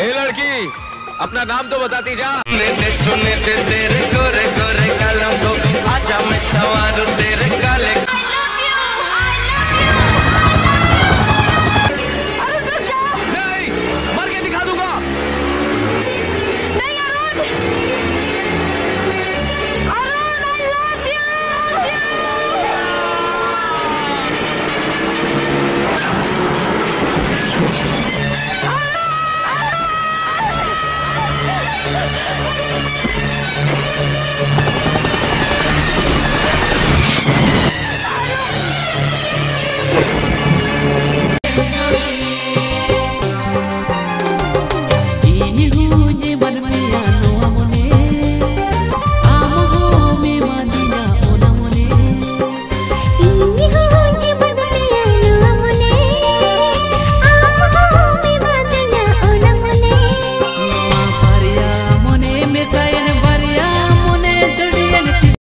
ए लड़की, अपना नाम तो बताती जा। सुने तेरे गोरे गोरे कालों को, आजा मैं सवारूं तेरे काले